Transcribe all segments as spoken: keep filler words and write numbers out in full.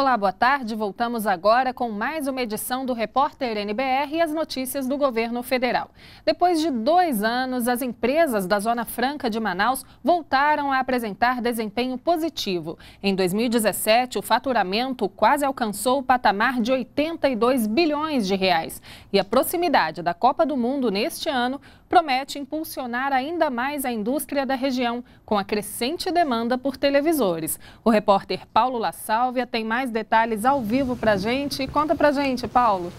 Olá, boa tarde. Voltamos agora com mais uma edição do Repórter N B R e as notícias do governo federal. Depois de dois anos, as empresas da Zona Franca de Manaus voltaram a apresentar desempenho positivo. Em dois mil e dezessete, o faturamento quase alcançou o patamar de oitenta e dois bilhões de reais. E a proximidade da Copa do Mundo neste ano promete impulsionar ainda mais a indústria da região, com a crescente demanda por televisores. O repórter Paulo La Sálvia tem mais detalhes ao vivo para a gente. Conta para a gente, Paulo.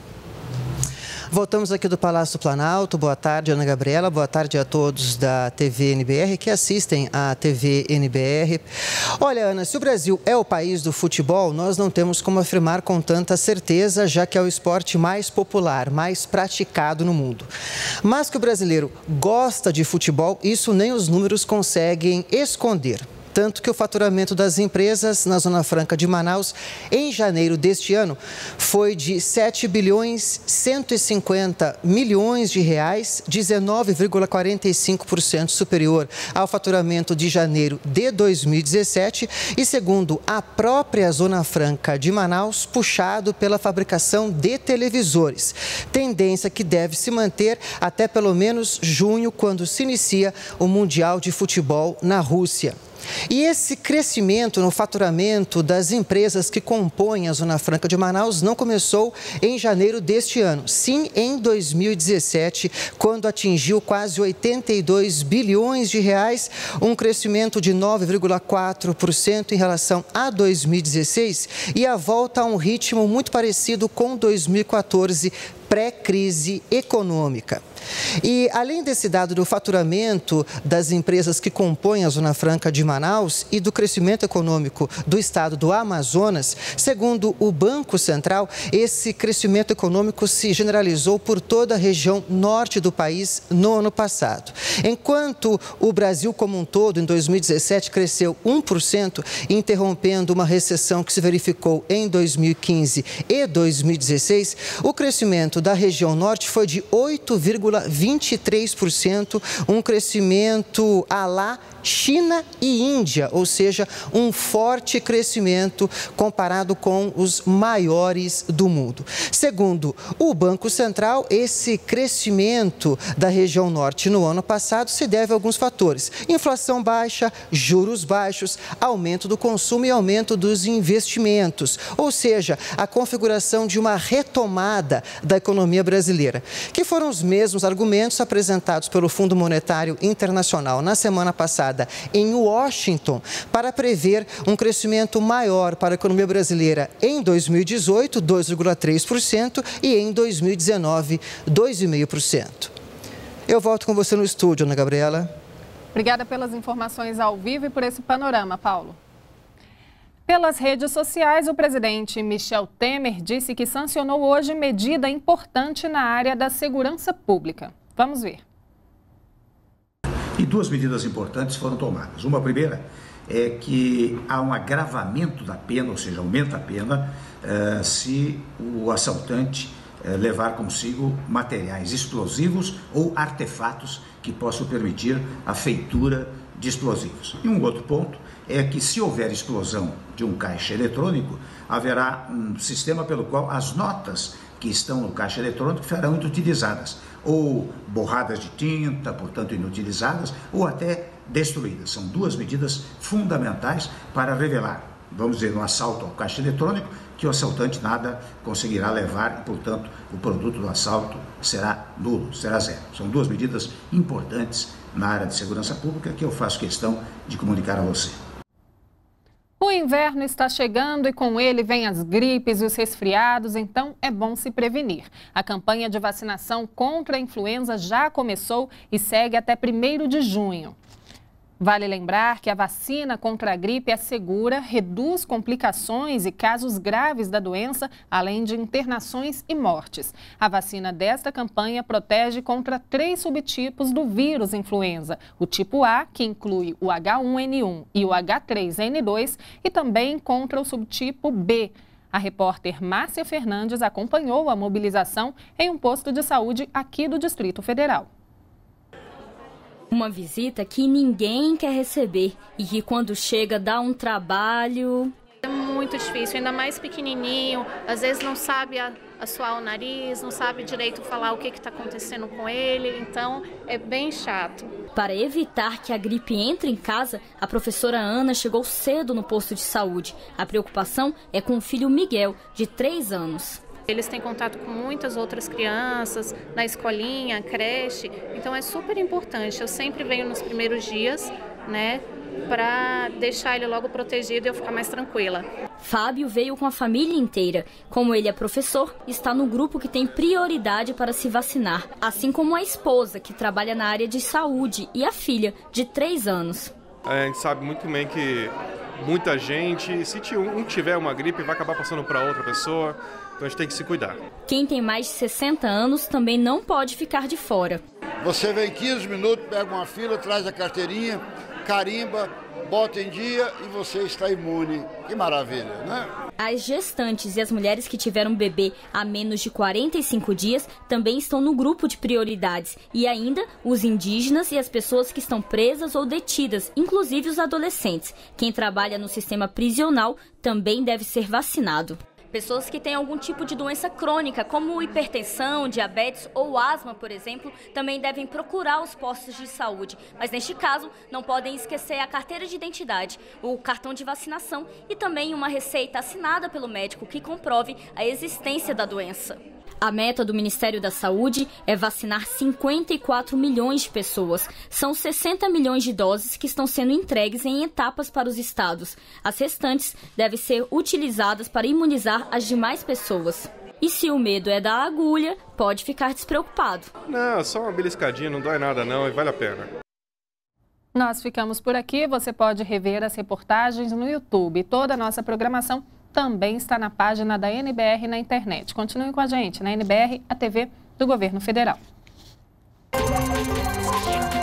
Voltamos aqui do Palácio do Planalto. Boa tarde, Ana Gabriela. Boa tarde a todos da T V N B R que assistem à T V N B R. Olha, Ana, se o Brasil é o país do futebol, nós não temos como afirmar com tanta certeza, já que é o esporte mais popular, mais praticado no mundo. Mas que o brasileiro gosta de futebol, isso nem os números conseguem esconder. Tanto que o faturamento das empresas na Zona Franca de Manaus, em janeiro deste ano, foi de sete bilhões cento e cinquenta milhões de reais, dezenove vírgula quarenta e cinco por cento superior ao faturamento de janeiro de dois mil e dezessete e, segundo a própria Zona Franca de Manaus, puxado pela fabricação de televisores. Tendência que deve se manter até pelo menos junho, quando se inicia o Mundial de Futebol na Rússia. E esse crescimento no faturamento das empresas que compõem a Zona Franca de Manaus não começou em janeiro deste ano, sim em dois mil e dezessete, quando atingiu quase oitenta e dois bilhões de reais, um crescimento de nove vírgula quatro por cento em relação a dois mil e dezesseis e a volta a um ritmo muito parecido com dois mil e quatorze, pré-crise econômica. E, além desse dado do faturamento das empresas que compõem a Zona Franca de Manaus e do crescimento econômico do estado do Amazonas, segundo o Banco Central, esse crescimento econômico se generalizou por toda a região norte do país no ano passado. Enquanto o Brasil como um todo, em dois mil e dezessete, cresceu um por cento, interrompendo uma recessão que se verificou em dois mil e quinze e dois mil e dezesseis, o crescimento da região norte foi de oito vírgula vinte e três por cento, um crescimento à la China e Índia, ou seja, um forte crescimento comparado com os maiores do mundo. Segundo o Banco Central, esse crescimento da região norte no ano passado se deve a alguns fatores: inflação baixa, juros baixos, aumento do consumo e aumento dos investimentos, ou seja, a configuração de uma retomada da economia brasileira, que foram os mesmos argumentos apresentados pelo Fundo Monetário Internacional na semana passada em Washington, para prever um crescimento maior para a economia brasileira em dois mil e dezoito, dois vírgula três por cento, e em dois mil e dezenove, dois vírgula cinco por cento. Eu volto com você no estúdio, Ana Gabriela. Obrigada pelas informações ao vivo e por esse panorama, Paulo. Pelas redes sociais, o presidente Michel Temer disse que sancionou hoje medida importante na área da segurança pública. Vamos ver. E duas medidas importantes foram tomadas. Uma primeira é que há um agravamento da pena, ou seja, aumenta a pena eh, se o assaltante eh, levar consigo materiais explosivos ou artefatos que possam permitir a feitura de explosivos. E um outro ponto é que, se houver explosão de um caixa eletrônico, haverá um sistema pelo qual as notas que estão no caixa eletrônico serão inutilizadas, ou borradas de tinta, portanto inutilizadas, ou até destruídas. São duas medidas fundamentais para revelar, vamos dizer, no assalto ao caixa eletrônico, que o assaltante nada conseguirá levar e, portanto, o produto do assalto será nulo, será zero. São duas medidas importantes na área de segurança pública que eu faço questão de comunicar a você. O inverno está chegando e com ele vem as gripes e os resfriados, então é bom se prevenir. A campanha de vacinação contra a influenza já começou e segue até primeiro de junho. Vale lembrar que a vacina contra a gripe é segura, reduz complicações e casos graves da doença, além de internações e mortes. A vacina desta campanha protege contra três subtipos do vírus influenza: o tipo A, que inclui o H um N um e o H três N dois, e também contra o subtipo B. A repórter Márcia Fernandes acompanhou a mobilização em um posto de saúde aqui do Distrito Federal. Uma visita que ninguém quer receber e que, quando chega, dá um trabalho. É muito muito difícil, ainda mais pequenininho, às vezes não sabe assoar o nariz, não sabe direito falar o que está acontecendo com ele, então é bem chato. Para evitar que a gripe entre em casa, a professora Ana chegou cedo no posto de saúde. A preocupação é com o filho Miguel, de três anos. Eles têm contato com muitas outras crianças, na escolinha, creche, então é super importante. Eu sempre venho nos primeiros dias, né, para deixar ele logo protegido e eu ficar mais tranquila. Fábio veio com a família inteira. Como ele é professor, está no grupo que tem prioridade para se vacinar, assim como a esposa, que trabalha na área de saúde, e a filha, de três anos. A gente sabe muito bem que muita gente, se um tiver uma gripe, vai acabar passando para outra pessoa. Então a gente tem que se cuidar. Quem tem mais de sessenta anos também não pode ficar de fora. Você vem quinze minutos, pega uma fila, traz a carteirinha, carimba, bota em dia e você está imune. Que maravilha, né? As gestantes e as mulheres que tiveram bebê há menos de quarenta e cinco dias também estão no grupo de prioridades. E ainda os indígenas e as pessoas que estão presas ou detidas, inclusive os adolescentes. Quem trabalha no sistema prisional também deve ser vacinado. Pessoas que têm algum tipo de doença crônica, como hipertensão, diabetes ou asma, por exemplo, também devem procurar os postos de saúde. Mas neste caso, não podem esquecer a carteira de identidade, o cartão de vacinação e também uma receita assinada pelo médico que comprove a existência da doença. A meta do Ministério da Saúde é vacinar cinquenta e quatro milhões de pessoas. São sessenta milhões de doses que estão sendo entregues em etapas para os estados. As restantes devem ser utilizadas para imunizar as demais pessoas. E se o medo é da agulha, pode ficar despreocupado. Não, só uma beliscadinha, não dói nada não e vale a pena. Nós ficamos por aqui. Você pode rever as reportagens no YouTube. Toda a nossa programação também está na página da N B R na internet. Continue com a gente na N B R, a T V do Governo Federal.